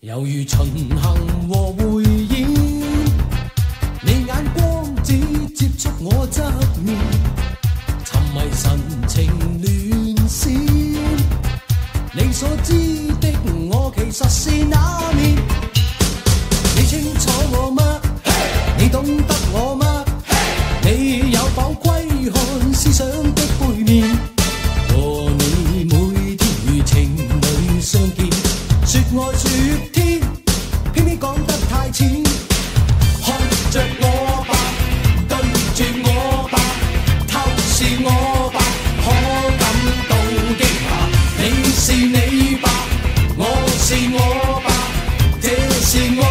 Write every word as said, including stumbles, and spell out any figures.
犹如巡行和匯演，你眼光只接觸我側面，沉迷神情亂閃。你所知的我其實是那面，你清楚我嗎？ Hey! 你懂得我嗎？ Hey! 你有否窺看思想的背面？和你每天如情侶相見。 說愛說天，偏偏講得太淺。看着我吧，對住我吧，透視我吧，可感到驚訝。你是你吧，我是我吧，這是我。